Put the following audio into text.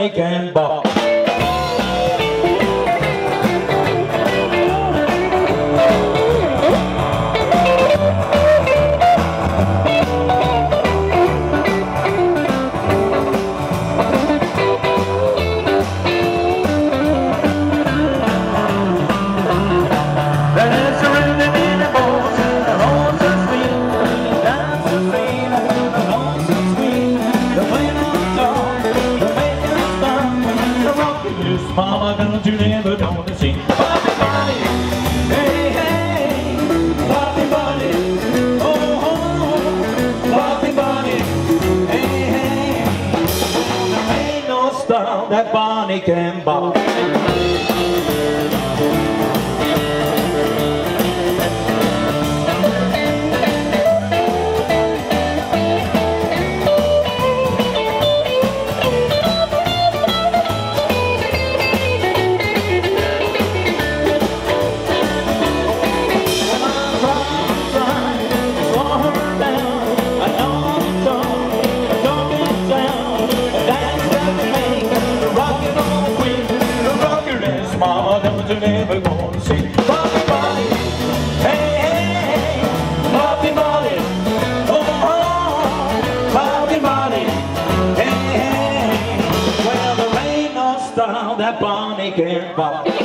Bonnie can bop. Mama, don't you never want to see Bobby Bonnie? Hey, hey, Bobby Bonnie. Oh, oh, Bobby Bonnie. Hey, hey, there ain't no style that Bonnie can bop. Mama, don't you never gonna see Bobby Bonnie? Hey, hey, Bobby Bonnie. Oh, oh, Bobby Bonnie. Hey, hey, well, there ain't no style that Bonnie can bop.